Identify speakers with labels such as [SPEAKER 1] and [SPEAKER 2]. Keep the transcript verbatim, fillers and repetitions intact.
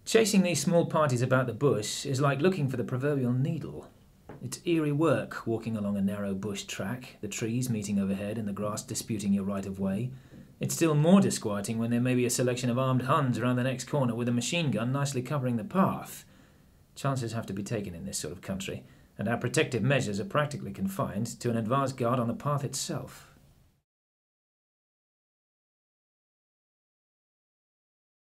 [SPEAKER 1] Chasing these small parties about the bush is like looking for the proverbial needle. It's eerie work walking along a narrow bush track, the trees meeting overhead and the grass disputing your right of way. It's still more disquieting when there may be a selection of armed Huns around the next corner with a machine gun nicely covering the path. Chances have to be taken in this sort of country, and our protective measures are practically confined to an advance guard on the path itself.